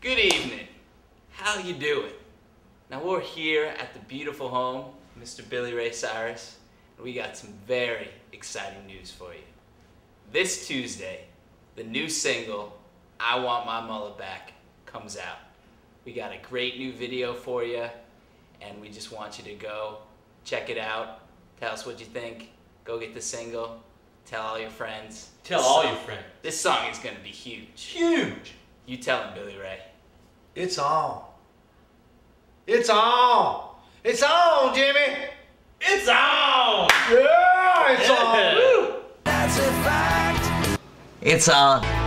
Good evening. How you doing? Now we're here at the beautiful home, Mr. Billy Ray Cyrus, and we got some very exciting news for you. This Tuesday, the new single, I Want My Mullet Back, comes out. We got a great new video for you, and we just want you to go check it out. Tell us what you think. Go get the single. Tell all your friends. Tell all your friends. This song is going to be huge. Huge. You tell him, Billy Ray. It's on. It's on. It's on, Jimmy. It's on. Yeah, it's on. Woo. That's a fact. It's on.